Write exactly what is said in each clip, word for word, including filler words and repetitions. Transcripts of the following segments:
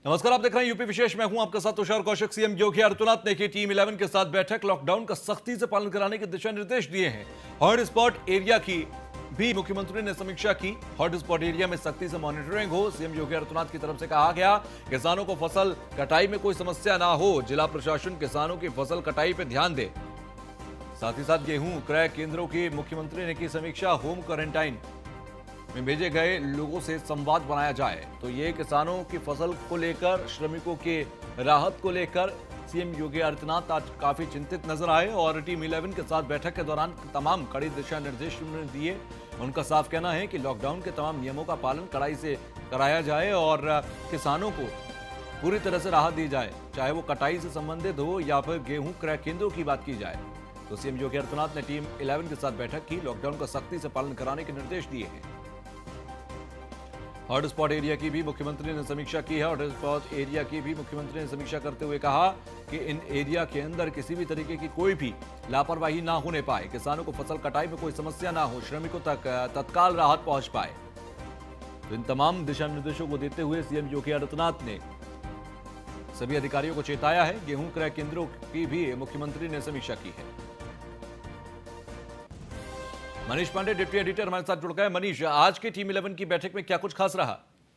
नमस्कार, आप देख रहे हैं यूपी विशेष। मैं हूं आपके साथ तुषार कौशिक। सीएम योगी आदित्यनाथ ने की टीम इलेवन के साथ बैठक, लॉकडाउन का सख्ती से पालन कराने के दिशा निर्देश दिए हैं। हॉटस्पॉट एरिया की भी मुख्यमंत्री ने समीक्षा की। हॉटस्पॉट एरिया में सख्ती से मॉनिटरिंग हो, सीएम योगी आदित्यनाथ की तरफ से कहा गया। किसानों को फसल कटाई में कोई समस्या ना हो, जिला प्रशासन किसानों की फसल कटाई पर ध्यान दे। साथ ही साथ गेहूं क्रय केंद्रों की मुख्यमंत्री ने की समीक्षा। होम क्वारंटाइन में भेजे गए लोगों से संवाद बनाया जाए। तो ये किसानों की फसल को लेकर, श्रमिकों के राहत को लेकर सीएम योगी आदित्यनाथ आज काफी चिंतित नजर आए और टीम इलेवन के साथ बैठक के दौरान तमाम कड़ी दिशा निर्देश उन्होंने दिए। उनका साफ कहना है कि लॉकडाउन के तमाम नियमों का पालन कड़ाई से कराया जाए और किसानों को पूरी तरह से राहत दी जाए, चाहे वो कटाई से संबंधित हो या फिर गेहूं क्रय केंद्रों की बात की जाए। तो सीएम योगी आदित्यनाथ ने टीम इलेवन के साथ बैठक की, लॉकडाउन का सख्ती से पालन कराने के निर्देश दिए हैं। हॉटस्पॉट एरिया की भी मुख्यमंत्री ने समीक्षा की है। हॉटस्पॉट एरिया की भी मुख्यमंत्री ने समीक्षा करते हुए कहा कि इन एरिया के अंदर किसी भी तरीके की कोई भी लापरवाही ना होने पाए, किसानों को फसल कटाई में कोई समस्या ना हो, श्रमिकों तक तत्काल राहत पहुंच पाए। तो इन तमाम दिशा निर्देशों को देते हुए सीएम योगी आदित्यनाथ ने सभी अधिकारियों को चेताया है। गेहूं क्रय केंद्रों की भी मुख्यमंत्री ने समीक्षा की है। मनीष पांडे डिप्टी एडिटर हमारे साथ जुड़ गए। मनीष, आज के टीम इलेवन की बैठक में क्या कुछ खास रहा?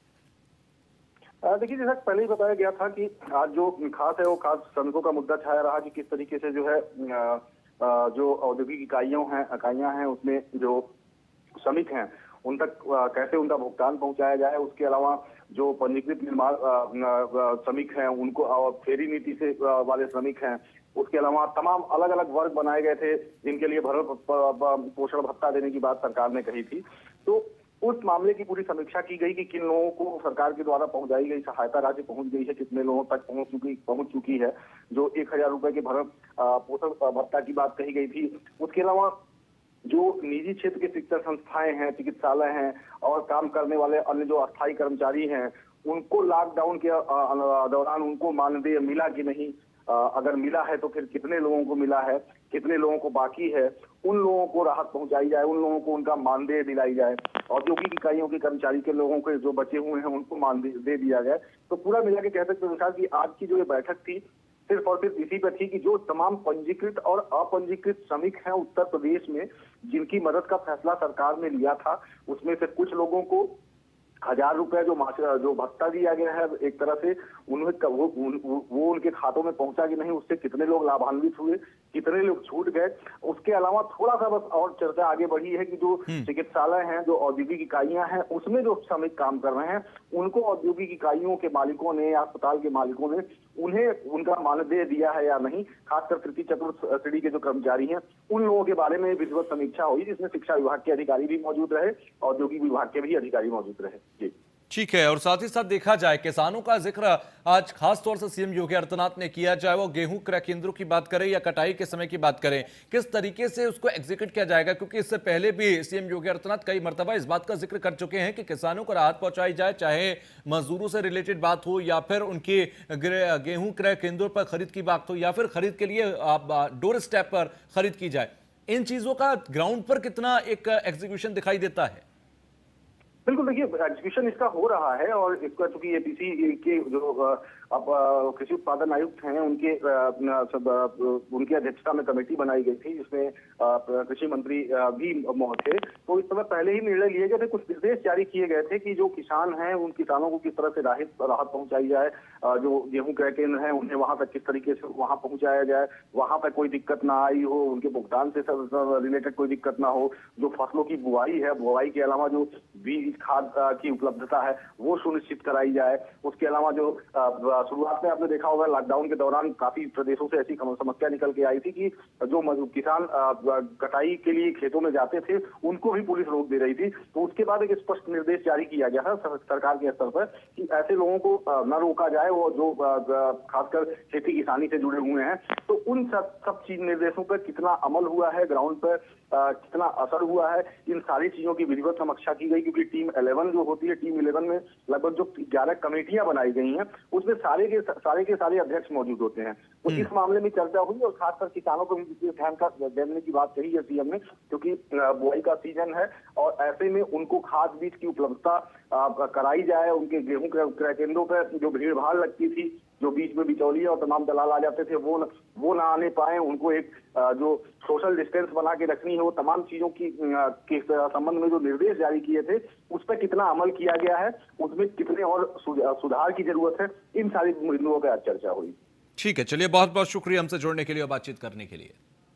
देखिए, जैसा पहले ही बताया गया था कि आज जो खास है वो खास श्रमिकों का मुद्दा छाया रहा कि किस तरीके से जो है जो औद्योगिक इकाइयों हैं इकाइयां हैं उसमें जो श्रमिक हैं उन तक कैसे उनका भुगतान पहुंचाया जाए। उसके अलावा जो पंजीकृत निर्माण श्रमिक हैं उनको और फेरी नीति से वाले श्रमिक हैं, उसके अलावा तमाम अलग अलग वर्ग बनाए गए थे जिनके लिए भरण पोषण भत्ता देने की बात सरकार ने कही थी। तो उस मामले की पूरी समीक्षा की गई कि किन लोगों को सरकार के द्वारा पहुंचाई गई सहायता राशि पहुंच गई है, कितने लोगों तक पहुंच चुकी पहुंच चुकी है। जो एक हजार रुपए के भरण पोषण भत्ता की बात कही गई थी। उसके अलावा जो निजी क्षेत्र के शिक्षण संस्थाएं हैं, चिकित्सालय हैं और काम करने वाले अन्य जो अस्थायी कर्मचारी हैं, उनको लॉकडाउन के दौरान उनको मानदेय मिला कि नहीं, अगर मिला है तो फिर कितने लोगों को मिला है, कितने लोगों को बाकी है, उन लोगों को राहत पहुंचाई जाए, उन लोगों को उनका मानदेय दिलाई जाए। औद्योगिक इकाइयों के कर्मचारी के लोगों के जो बचे हुए हैं उनको मानदेय दे दिया जाए। तो पूरा मिला के कह सकते हैं कि आज की जो ये बैठक थी सिर्फ और सिर्फ इसी पर थी कि जो तमाम पंजीकृत और अपंजीकृत श्रमिक हैं उत्तर प्रदेश में, जिनकी मदद का फैसला सरकार ने लिया था, उसमें से कुछ लोगों को हजार रुपए जो जो भत्ता दिया गया है एक तरह से उन्हें वो, उन, वो उनके खातों में पहुंचा कि नहीं, उससे कितने लोग लाभान्वित हुए, कितने लोग छूट गए। उसके अलावा थोड़ा सा बस और चर्चा आगे बढ़ी है कि जो चिकित्सालय हैं, जो औद्योगिक इकाइयां हैं, उसमें जो श्रमिक काम कर रहे हैं उनको औद्योगिक इकाइयों के मालिकों ने, अस्पताल के मालिकों ने उन्हें उनका मानदेय दिया है या नहीं। खासकर तृतीय चतुर्थ श्रेणी के जो कर्मचारी हैं उन लोगों के बारे में विधिवत समीक्षा हुई, जिसमें शिक्षा विभाग के अधिकारी भी मौजूद रहे, औद्योगिक विभाग के भी अधिकारी मौजूद रहे। जी ठीक है। और साथ ही साथ देखा जाए, किसानों का जिक्र आज खास तौर से सीएम योगी आदित्यनाथ ने किया, चाहे वो गेहूं क्रय केंद्रों की बात करें या कटाई के समय की बात करें, किस तरीके से उसको एग्जीक्यूट किया जाएगा। क्योंकि इससे पहले भी सीएम योगी आदित्यनाथ कई मर्तबा इस बात का जिक्र कर चुके हैं कि किसानों को राहत पहुंचाई जाए, चाहे मजदूरों से रिलेटेड बात हो या फिर उनकी गेहूं क्रय केंद्रों पर खरीद की बात हो या फिर खरीद के लिए डोर स्टेप पर खरीद की जाए। इन चीजों का ग्राउंड पर कितना एक एग्जीक्यूशन दिखाई देता है? बिल्कुल, देखिए एग्जीक्यूशन इसका हो रहा है और इसका चूंकि एपीसी के जो अब कृषि उत्पादन आयुक्त हैं उनके सब उनकी अध्यक्षता में कमेटी बनाई गई थी, जिसमें कृषि मंत्री भी थे। तो इस समय पहले ही निर्णय लिए गए थे, कुछ निर्देश जारी किए गए थे कि जो किसान हैं उन किसानों को किस तरह से राहत राहत पहुंचाई जाए, जो गेहूं क्रय केंद्र हैं उन्हें वहां तक किस तरीके से वहां पहुंचाया जाए, वहां पर कोई दिक्कत ना आई हो, उनके भुगतान से रिलेटेड कोई दिक्कत ना हो, जो फसलों की बुआई है, बुआई के अलावा जो बीज खाद की उपलब्धता है वो सुनिश्चित कराई जाए। उसके अलावा जो शुरुआत में आपने देखा होगा लॉकडाउन के दौरान काफी प्रदेशों से ऐसी समस्या निकल के आई थी कि जो किसान कटाई के लिए खेतों में जाते थे उनको भी पुलिस रोक दे रही थी। तो उसके बाद एक स्पष्ट निर्देश जारी किया गया है सरकार के स्तर पर कि ऐसे लोगों को न रोका जाए, वो जो खासकर खेती किसानी से जुड़े हुए हैं। तो उन सब सब चीज निर्देशों पर कितना अमल हुआ है, ग्राउंड पर कितना असर हुआ है, इन सारी चीजों की विधिवत समीक्षा की गई। क्योंकि टीम टीम इलेवन जो होती है, टीम इलेवन में लगभग जो ग्यारह कमेटियां बनाई गई हैं, उसमें सारे के सारे के सारे अध्यक्ष मौजूद होते हैं। तो इस मामले में चर्चा हुई और खासकर किसानों को भी ध्यान का देने की बात कही है सीएम ने, क्योंकि बुआई का सीजन है और ऐसे में उनको खाद बीज की उपलब्धता कराई जाए। उनके गेहूं क्रय केंद्रों पर जो भीड़ भाड़ लगती थी, जो बीच में बिचौलिया और तमाम दलाल आ जाते थे, वो न, वो ना आने पाए। उनको एक जो सोशल डिस्टेंस बना के रखनी है, वो तमाम चीजों की के संबंध में जो निर्देश जारी किए थे, उस पर कितना अमल किया गया है, उसमें कितने और सुधार की जरूरत है, इन सारी बिंदुओं पर आज चर्चा हुई। ठीक है, चलिए, बहुत बहुत शुक्रिया हमसे जुड़ने के लिए और बातचीत करने के लिए।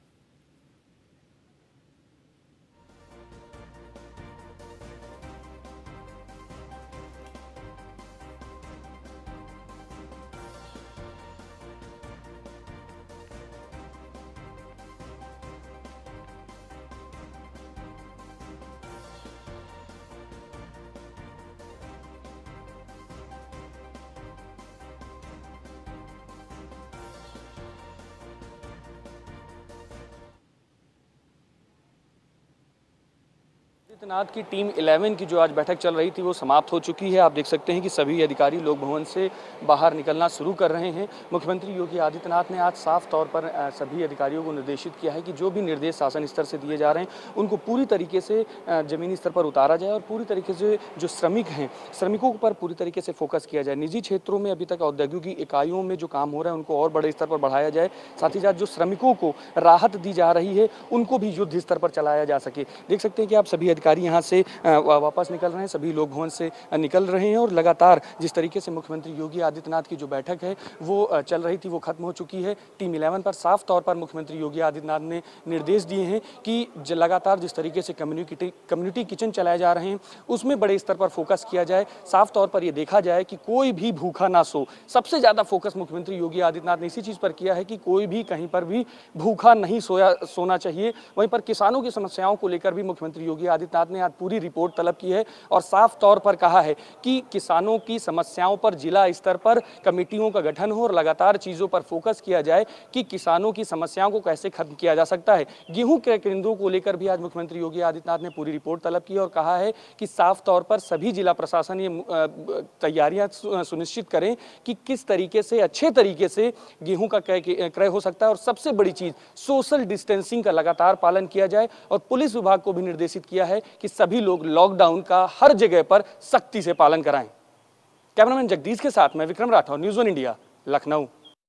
आदित्यनाथ की टीम इलेवन की जो आज बैठक चल रही थी वो समाप्त हो चुकी है। आप देख सकते हैं कि सभी अधिकारी लोक भवन से बाहर निकलना शुरू कर रहे हैं। मुख्यमंत्री योगी आदित्यनाथ ने आज साफ तौर पर सभी अधिकारियों को निर्देशित किया है कि जो भी निर्देश शासन स्तर से दिए जा रहे हैं उनको पूरी तरीके से जमीनी स्तर पर उतारा जाए और पूरी तरीके से जो श्रमिक हैं, श्रमिकों पर पूरी तरीके से फोकस किया जाए। निजी क्षेत्रों में अभी तक औद्योगिक इकाइयों में जो काम हो रहा है उनको और बड़े स्तर पर बढ़ाया जाए। साथ ही साथ जो श्रमिकों को राहत दी जा रही है उनको भी युद्ध स्तर पर चलाया जा सके। देख सकते हैं कि आप सभी अधिकारी यहाँ से वापस निकल रहे हैं, सभी लोग भवन से निकल रहे हैं और लगातार जिस तरीके से मुख्यमंत्री योगी आदित्यनाथ की जो बैठक है वो चल रही थी वो खत्म हो चुकी है। टीम इलेवन पर साफ तौर पर मुख्यमंत्री योगी आदित्यनाथ ने निर्देश दिए हैं कि लगातार जिस तरीके से कम्युनिटी कम्युनिटी किचन चलाए जा रहे हैं उसमें बड़े स्तर पर फोकस किया जाए। साफ तौर पर यह देखा जाए कि कोई भी भूखा ना सो। सबसे ज्यादा फोकस मुख्यमंत्री योगी आदित्यनाथ ने इसी चीज पर किया है कि कोई भी कहीं पर भी भूखा नहीं सोया सोना चाहिए। वहीं पर किसानों की समस्याओं को लेकर भी मुख्यमंत्री योगी आदित्यनाथ ने आज पूरी रिपोर्ट तलब की है और साफ तौर पर कहा है कि किसानों की समस्याओं पर जिला स्तर पर कमेटियों का गठन हो और लगातार चीजों पर फोकस किया जाए कि किसानों की समस्याओं को कैसे खत्म किया जा सकता है। गेहूं क्रय केंद्रों को लेकर भी आज मुख्यमंत्री योगी आदित्यनाथ ने पूरी रिपोर्ट तलब की और कहा है कि साफ तौर पर सभी जिला प्रशासन ये तैयारियां सुनिश्चित करें कि किस तरीके से अच्छे तरीके से गेहूं का क्रय हो सकता है और सबसे बड़ी चीज सोशल डिस्टेंसिंग का लगातार पालन किया जाए। और पुलिस विभाग को भी निर्देशित किया है कि सभी लोग लॉकडाउन का हर जगह पर सख्ती से पालन कराएं। कैमरामैन जगदीश के साथ मैं Vikram Rathore, news one India, Lucknow.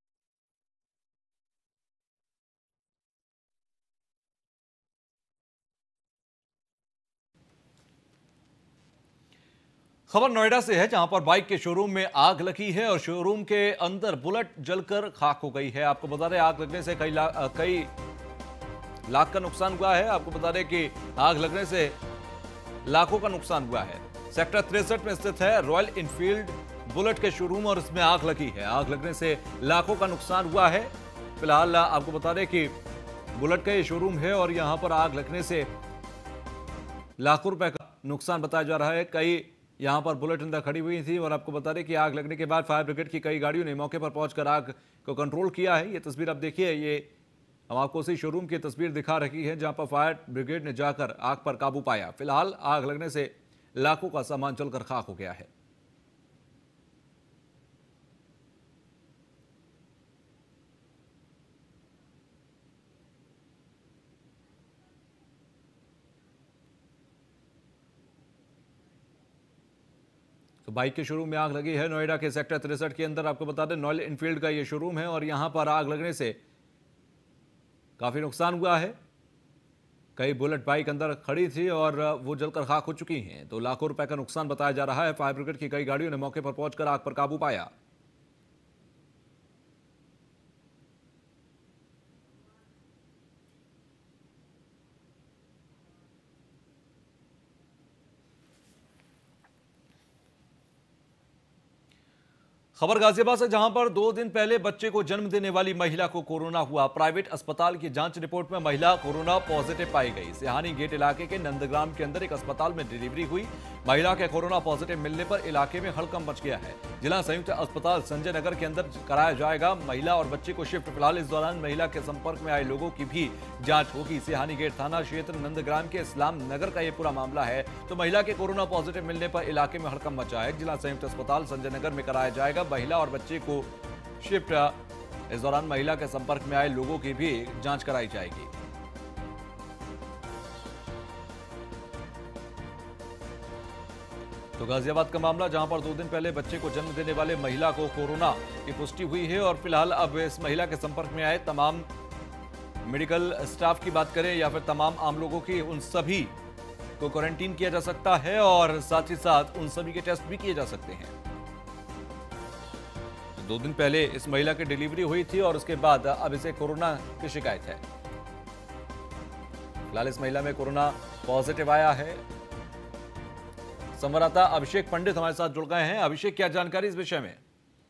खबर नोएडा से है, जहां पर बाइक के शोरूम में आग लगी है और शोरूम के अंदर बुलेट जलकर खाक हो गई है। आपको बता दें, आग लगने से कई ला, कई लाख का नुकसान हुआ है। आपको बता दें कि आग लगने से लाखों का नुकसान हुआ है। सेक्टर तिरसठ में स्थित है रॉयल इनफील्ड बुलेट के शोरूम और इसमें आग लगी है। आग लगने से लाखों का नुकसान हुआ है। फिलहाल आपको बता दें कि बुलेट का ये शोरूम है और यहां पर आग लगने से लाखों रुपए का नुकसान बताया जा रहा है। कई यहां पर बुलेट अंदर खड़ी हुई थी और आपको बता दें कि आग लगने के बाद फायर ब्रिगेड की कई गाड़ियों ने मौके पर पहुंचकर आग को कंट्रोल किया है। ये तस्वीर आप देखिए, ये हम आपको उसी शोरूम की तस्वीर दिखा रही है जहां पर फायर ब्रिगेड ने जाकर आग पर काबू पाया। फिलहाल आग लगने से लाखों का सामान जलकर खाक हो गया है। तो बाइक के शोरूम में आग लगी है नोएडा के सेक्टर तिरसठ के अंदर। आपको बता दें, रॉयल इनफील्ड का यह शोरूम है और यहां पर आग लगने से काफी नुकसान हुआ है। कई बुलेट बाइक अंदर खड़ी थी और वो जलकर खाक हो चुकी हैं। तो लाखों रुपए का नुकसान बताया जा रहा है। फायर ब्रिगेड की कई गाड़ियों ने मौके पर पहुंचकर आग पर काबू पाया। खबर गाजियाबाद से, जहां पर दो दिन पहले बच्चे को जन्म देने वाली महिला को कोरोना हुआ। प्राइवेट अस्पताल की जांच रिपोर्ट में महिला कोरोना पॉजिटिव पाई गई। सिहानी गेट इलाके के नंदग्राम के अंदर एक अस्पताल में डिलीवरी हुई। महिला के कोरोना पॉजिटिव मिलने पर इलाके में हड़कंप मच गया है। जिला संयुक्त अस्पताल संजय नगर के अंदर कराया जाएगा महिला और बच्चे को शिफ्ट। फिलहाल इस दौरान महिला के संपर्क में आए लोगों की भी जांच होगी। सिहानी गेट थाना क्षेत्र नंदग्राम के इस्लाम नगर का यह पूरा मामला है। तो महिला के कोरोना पॉजिटिव मिलने पर इलाके में हड़कंप मचा है। जिला संयुक्त अस्पताल संजय नगर में कराया जाएगा महिला और बच्चे को शिफ्ट। इस दौरान महिला के संपर्क में आए लोगों की भी जांच कराई जाएगी। तो गाजियाबाद का मामला, जहां पर दो दिन पहले बच्चे को जन्म देने वाले महिला को कोरोना की पुष्टि हुई है और फिलहाल अब इस महिला के संपर्क में आए तमाम मेडिकल स्टाफ की बात करें या फिर तमाम आम लोगों की, उन सभी को क्वारंटीन किया जा सकता है और साथ ही साथ उन सभी के टेस्ट भी किए जा सकते हैं। तो दो दिन पहले इस महिला की डिलीवरी हुई थी और उसके बाद अब इसे कोरोना की शिकायत है। फिलहाल इस महिला में कोरोना पॉजिटिव आया है। संवाददाता अभिषेक पंडित हमारे साथ जुड़ गए हैं। अभिषेक, क्या जानकारी इस विषय में?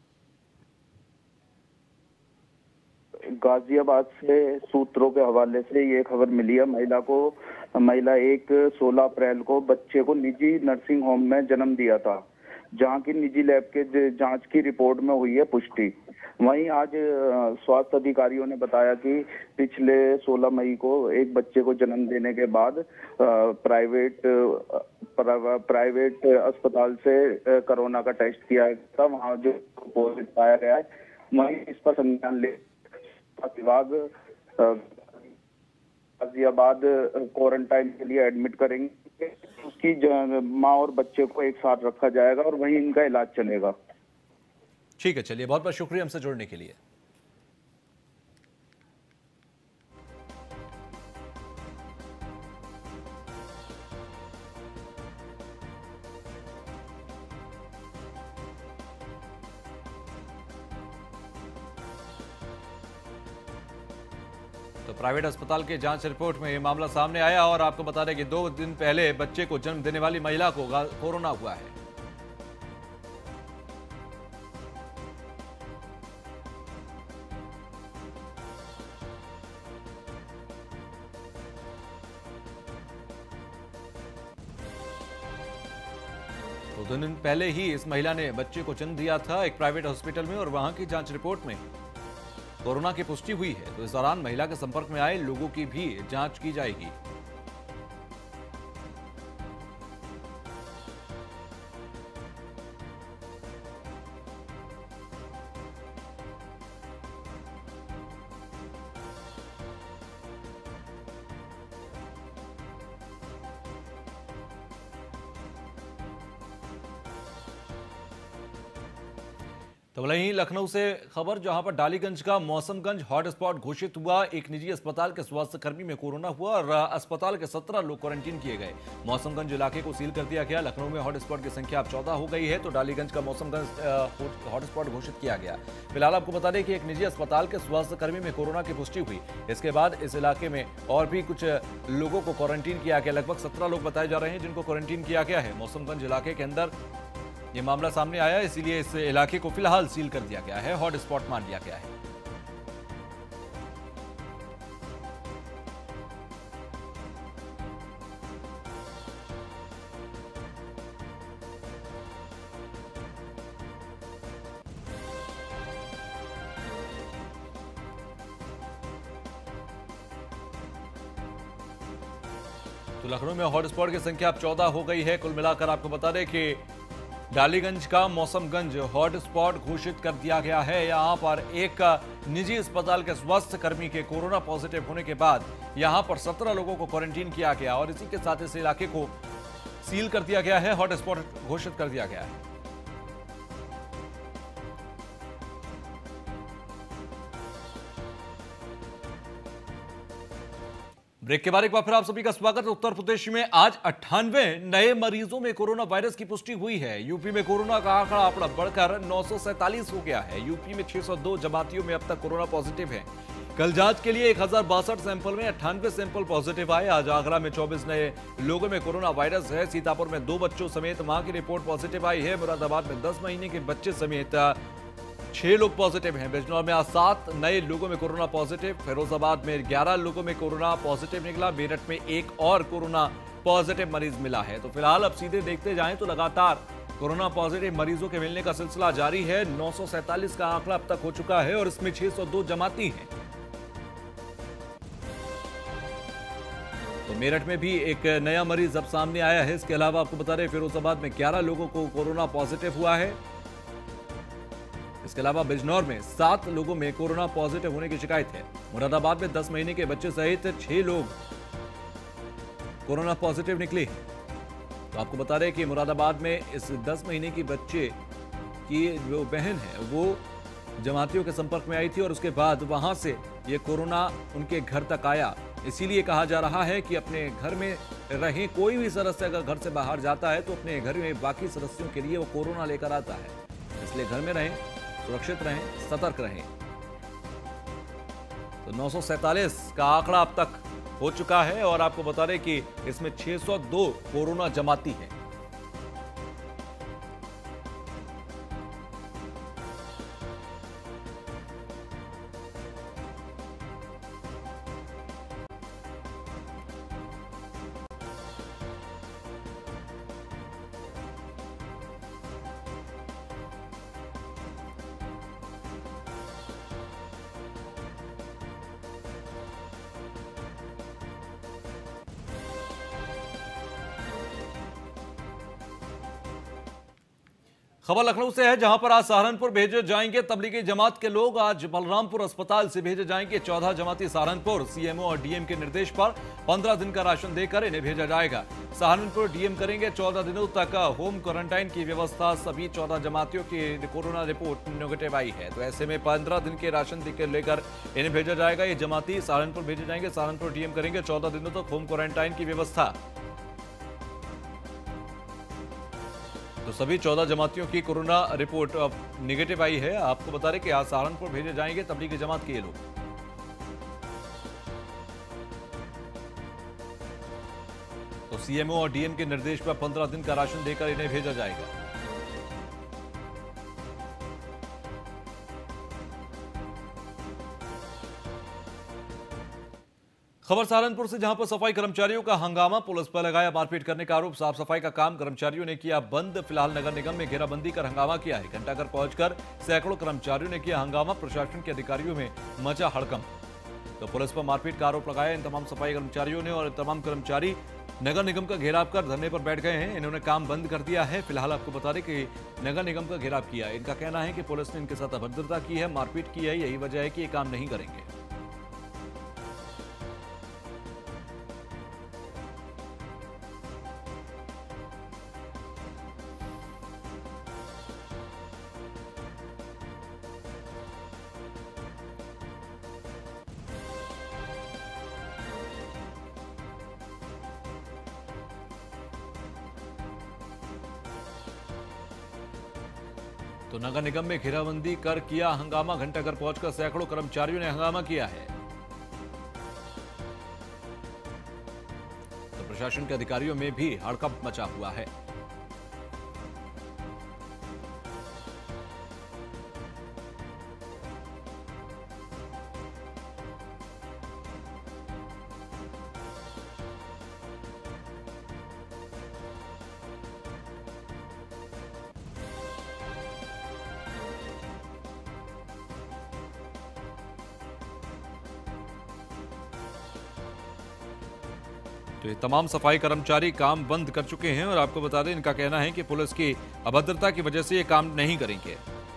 गाजियाबाद से सूत्रों के हवाले से ये खबर मिली है, महिला को महिला एक सोलह अप्रैल को बच्चे को निजी नर्सिंग होम में जन्म दिया था, जहां की निजी लैब के जांच की रिपोर्ट में हुई है पुष्टि। वहीं आज स्वास्थ्य अधिकारियों ने बताया कि पिछले सोलह मई को एक बच्चे को जन्म देने के बाद प्राइवेट प्राइवेट अस्पताल से कोरोना का टेस्ट किया था, वहां जो पॉजिटिव पाया गया है। वहीं इस पर संज्ञान ले विभाग गाजियाबाद क्वारंटाइन के लिए एडमिट करेंगे। उसकी माँ और बच्चे को एक साथ रखा जाएगा और वहीं इनका इलाज चलेगा। ठीक है, चलिए, बहुत बहुत शुक्रिया हमसे जुड़ने के लिए। तो प्राइवेट अस्पताल के जांच रिपोर्ट में यह मामला सामने आया और आपको बता दें कि दो दिन पहले बच्चे को जन्म देने वाली महिला को कोरोना हुआ है। तो दो दिन पहले ही इस महिला ने बच्चे को जन्म दिया था एक प्राइवेट हॉस्पिटल में और वहां की जांच रिपोर्ट में कोरोना की पुष्टि हुई है। तो इस दौरान महिला के संपर्क में आए लोगों की भी जांच की जाएगी। तो वहीं लखनऊ से खबर, जहां पर डालीगंज का मौसमगंज हॉटस्पॉट घोषित हुआ। एक निजी अस्पताल के स्वास्थ्य कर्मी में कोरोना हुआ और अस्पताल के सत्रह लोग क्वारंटीन किए गए। मौसमगंज इलाके को सील कर दिया गया। लखनऊ में हॉटस्पॉट की संख्या अब चौदह हो गई है, तो डालीगंज का मौसमगंज हॉटस्पॉट घोषित किया गया। फिलहाल आपको बता दें कि एक निजी अस्पताल के स्वास्थ्य कर्मी में कोरोना की पुष्टि हुई। इसके बाद इस इलाके में और भी कुछ लोगों को क्वारंटीन किया गया। लगभग सत्रह लोग बताए जा रहे हैं जिनको क्वारंटीन किया गया है। मौसमगंज इलाके के अंदर ये मामला सामने आया, इसीलिए इस इलाके को फिलहाल सील कर दिया गया है, हॉटस्पॉट मान लिया गया है। तो लखनऊ में हॉटस्पॉट की संख्या अब चौदह हो गई है। कुल मिलाकर आपको बता दें कि डालीगंज का मौसमगंज हॉटस्पॉट घोषित कर दिया गया है। यहां पर एक निजी अस्पताल के स्वास्थ्य कर्मी के कोरोना पॉजिटिव होने के बाद यहां पर सत्रह लोगों को क्वारंटीन किया गया और इसी के साथ इस इलाके को सील कर दिया गया है, हॉटस्पॉट घोषित कर दिया गया है। ब्रेक के बाद एक बार फिर आप सभी का स्वागत। उत्तर प्रदेश में आज अट्ठानवे नए मरीजों में कोरोना वायरस की पुष्टि हुई है। यूपी में कोरोना का आंकड़ा आंकड़ा बढ़कर नौ सौ सैंतालीस हो गया है। यूपी में छह सौ दो जमातियों में अब तक कोरोना पॉजिटिव है। कल जांच के लिए एक हजार बासठ सैंपल में अट्ठानवे सैंपल पॉजिटिव आए। आज आगरा में चौबीस नए लोगों में कोरोना वायरस है। सीतापुर में दो बच्चों समेत मां की रिपोर्ट पॉजिटिव आई है। मुरादाबाद में दस महीने के बच्चे समेत छह लोग पॉजिटिव हैं। बिजनौर में आज सात नए लोगों में कोरोना पॉजिटिव। फिरोजाबाद में ग्यारह लोगों में कोरोना पॉजिटिव निकला। मेरठ में एक और कोरोना पॉजिटिव मरीज मिला है। तो फिलहाल अब सीधे देखते जाएं तो लगातार कोरोना पॉजिटिव मरीजों के मिलने का सिलसिला जारी है। नौ सौ सैंतालीस का आंकड़ा अब तक हो चुका है और इसमें छह सौ दो जमाती हैं। तो मेरठ में भी एक नया मरीज अब सामने आया है। इसके अलावा आपको बता रहे फिरोजाबाद में ग्यारह लोगों को कोरोना पॉजिटिव हुआ है। इसके अलावा बिजनौर में सात लोगों में कोरोना पॉजिटिव होने की शिकायत है। मुरादाबाद में दस महीने के बच्चे सहित छह लोग कोरोना पॉजिटिव निकले हैं। तो आपको बता रहे कि मुरादाबाद में इस दस महीने की बच्चे की जो बहन है वो जमातियों के संपर्क में आई थी और उसके बाद वहां से ये कोरोना उनके घर तक आया। इसीलिए कहा जा रहा है कि अपने घर में रहें। कोई भी सदस्य अगर घर से बाहर जाता है तो अपने घर में बाकी सदस्यों के लिए वो कोरोना लेकर आता है। इसलिए घर में रहें, सुरक्षित रहें, सतर्क रहें। तो नौ सौ सैंतालीस का आंकड़ा अब तक हो चुका है और आपको बता रहे कि इसमें छह सौ दो कोरोना जमाती हैं। खबर लखनऊ से है, जहां पर आज सहारनपुर भेजे जाएंगे तबलीगी जमात के लोग। आज बलरामपुर अस्पताल से भेजे जाएंगे चौदह जमाती सहारनपुर। सीएमओ और डीएम के निर्देश पर पंद्रह दिन का राशन देकर इन्हें भेजा जाएगा। सहारनपुर डीएम करेंगे चौदह दिनों तक होम क्वारंटाइन की व्यवस्था। सभी चौदह जमातियों की कोरोना रिपोर्ट नेगेटिव आई है, तो ऐसे में पंद्रह दिन के राशन लेकर इन्हें भेजा जाएगा। ये जमाती सहारनपुर भेजे जाएंगे। सहारनपुर डीएम करेंगे चौदह दिनों तक होम क्वारंटाइन की व्यवस्था। तो सभी चौदह जमातियों की कोरोना रिपोर्ट अब निगेटिव आई है। आपको बता रहे कि आज सहारनपुर भेजे जाएंगे तबलीगी जमात के ये लोग। तो सीएमओ और डीएम के निर्देश पर पंद्रह दिन का राशन देकर इन्हें भेजा जाएगा। खबर सहारनपुर से, जहां पर सफाई कर्मचारियों का हंगामा, पुलिस पर लगाया मारपीट करने का आरोप। साफ सफाई का काम कर्मचारियों ने किया बंद। फिलहाल नगर निगम में घेराबंदी कर हंगामा किया है। घंटाघर पहुंचकर सैकड़ों कर्मचारियों ने किया हंगामा। प्रशासन के अधिकारियों में मचा हड़कंप। तो पुलिस पर मारपीट का आरोप लगाया इन तमाम सफाई कर्मचारियों ने और तमाम कर्मचारी नगर निगम का घेराव कर धरने पर बैठ गए हैं। इन्होंने काम बंद कर दिया है। फिलहाल आपको बता दें कि नगर निगम का घेराव किया। इनका कहना है कि पुलिस ने इनके साथ अभद्रता की है, मारपीट की है। यही वजह है कि ये काम नहीं करेंगे। तो नगर निगम में घेराबंदी कर किया हंगामा। घंटाघर पहुंचकर सैकड़ों कर्मचारियों ने हंगामा किया है। तो प्रशासन के अधिकारियों में भी हड़कंप मचा हुआ है। तो ये तमाम सफाई कर्मचारी काम बंद कर चुके हैं और आपको बता दें इनका कहना है कि पुलिस की अभद्रता की वजह से ये काम नहीं करेंगे।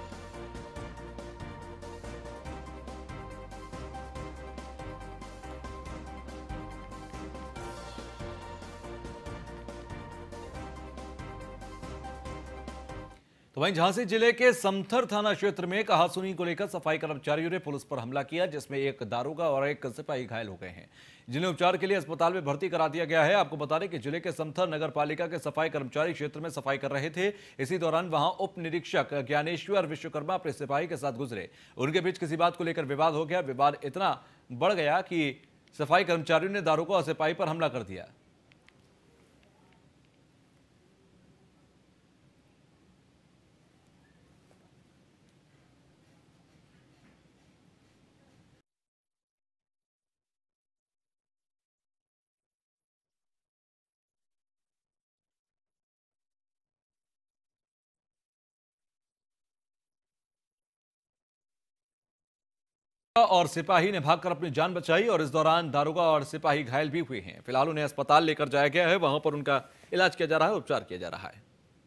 तो वहीं झांसी जिले के समथर थाना क्षेत्र में कहासुनी को लेकर सफाई कर्मचारियों ने पुलिस पर हमला किया, जिसमें एक दारोगा और एक सिपाही घायल हो गए हैं, जिन्हें उपचार के लिए अस्पताल में भर्ती करा दिया गया है। आपको बता दें कि जिले के समथर नगर पालिका के सफाई कर्मचारी क्षेत्र में सफाई कर रहे थे। इसी दौरान वहां उप निरीक्षक ज्ञानेश्वर विश्वकर्मा अपने सिपाही के साथ गुजरे। उनके बीच किसी बात को लेकर विवाद हो गया। विवाद इतना बढ़ गया कि सफाई कर्मचारियों ने दारोगा और सिपाही पर हमला कर दिया। और सिपाही ने भागकर अपनी जान बचाई और इस दौरान दारोगा और सिपाही घायल भी हुए हैं। फिलहाल उन्हें अस्पताल लेकर जाया गया है, वहां पर उनका इलाज किया जा रहा है, उपचार किया जा रहा है।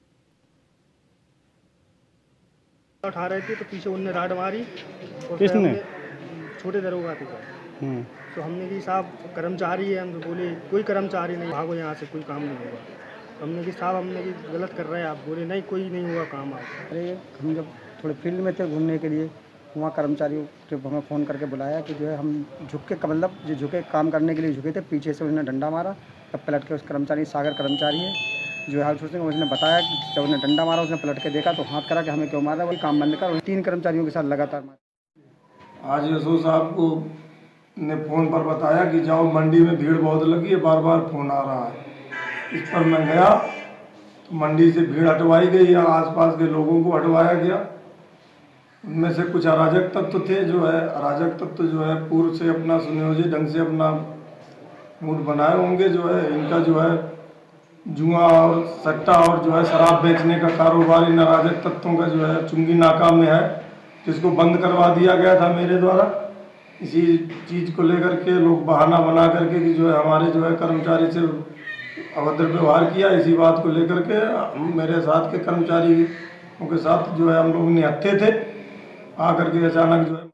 उठा रहे थे तो पीछे उनने राड मारी। किसने? छोटे दरोगा थे तो हमने कि साहब कर्मचारी है, हम तो बोले कोई कर्मचारी नहीं, भागो यहाँ से, कोई काम नहीं होगा। हमने कि साहब हमने कि गलत कर रहे हैं आप। बोले नहीं कोई नहीं हुआ काम आप। अरे हम जब थोड़े फील्ड में थे घूमने के लिए, वहाँ कर्मचारियों ने हमें फ़ोन करके बुलाया कि जो है हम झुक के मतलब जो झुके काम करने के लिए झुके थे, पीछे से उन्होंने डंडा मारा। तब पलट के उस कर्मचारी, सागर कर्मचारी है जो हाल सोचते हैं, उसने बताया कि जब उन्हें डंडा मारा उसने पलट के देखा तो हाथ करा कि हमें क्यों मारा, वही काम बंद कर। तीन कर्मचारियों के साथ लगातार मारा। आज एसओ साहब को ने फ़ोन पर बताया कि जाओ मंडी में भीड़ बहुत लगी है, बार बार फ़ोन आ रहा है। इस पर मैं गया तो मंडी से भीड़ हटवाई गई या आसपास के लोगों को हटवाया गया। उनमें से कुछ अराजक तत्व थे, जो है अराजक तत्व जो है पूर्व से अपना सुनियोजित ढंग से अपना मूड बनाए होंगे। जो है इनका जो है जुआ और सट्टा और जो है शराब बेचने का कारोबार इन अराजक तत्वों का जो है चुंगी नाका में है, जिसको बंद करवा दिया गया था मेरे द्वारा। इसी चीज़ को लेकर के लोग बहाना बना करके कि जो है हमारे जो है कर्मचारी से अभद्र व्यवहार किया। इसी बात को लेकर के हम मेरे साथ के कर्मचारियों के साथ जो है हम लोग निहत्थे थे। आकर के अचानक जो है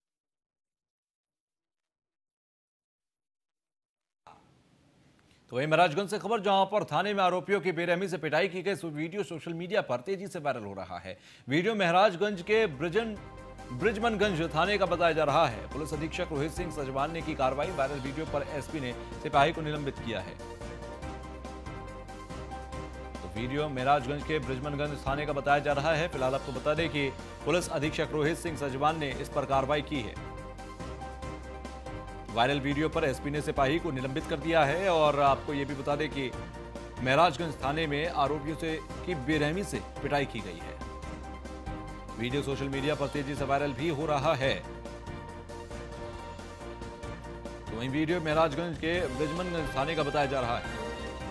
तो वही महाराजगंज से खबर, जहां पर थाने में आरोपियों की बेरहमी से पिटाई की गई, वीडियो सोशल मीडिया पर तेजी से वायरल हो रहा है। वीडियो महाराजगंज के ब्रिजन ब्रिजमनगंज थाने का बताया जा रहा है। पुलिस अधीक्षक रोहित सिंह सजवान ने की कार्रवाई। वायरल वीडियो पर एसपी ने सिपाही को निलंबित किया है। तो वीडियो महाराजगंज के ब्रिजमनगंज थाने का बताया जा रहा है। फिलहाल आपको बता दें कि पुलिस अधीक्षक रोहित सिंह सजवान ने इस पर कार्रवाई की है। वायरल वीडियो पर एसपी ने सिपाही को निलंबित कर दिया है। और आपको यह भी बता दें कि महाराजगंज थाने में आरोपियों से की बेरहमी से पिटाई की गई है। वीडियो सोशल मीडिया पर तेजी से वायरल भी हो रहा है। तो वहीं वीडियो महाराजगंज के ब्रिजमनगंज थाने का बताया जा रहा है।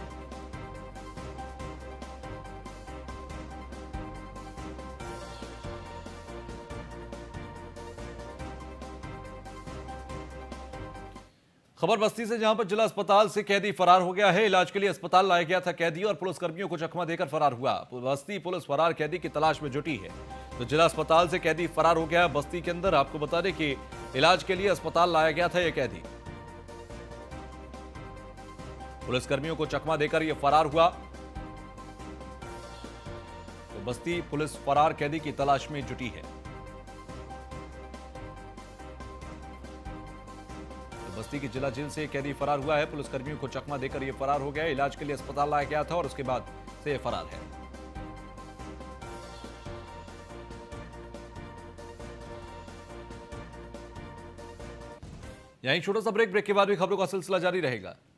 खबर बस्ती से, जहां पर जिला अस्पताल से कैदी फरार हो गया है। इलाज के लिए अस्पताल लाया गया था कैदी और पुलिसकर्मियों को चकमा देकर फरार हुआ। बस्ती पुलिस फरार कैदी की तलाश में जुटी है। तो जिला अस्पताल से कैदी फरार हो गया बस्ती के अंदर। आपको बता दें कि इलाज के लिए अस्पताल लाया गया था यह कैदी। पुलिसकर्मियों को चकमा देकर यह फरार हुआ। तो बस्ती पुलिस फरार कैदी की तलाश में जुटी है। बस्ती की जिला जेल से कैदी फरार हुआ है। पुलिसकर्मियों को चकमा देकर यह फरार हो गया। इलाज के लिए अस्पताल लाया गया था और उसके बाद से यह फरार है। यहीं छोटा सा ब्रेक ब्रेक के बाद भी खबरों का सिलसिला जारी रहेगा।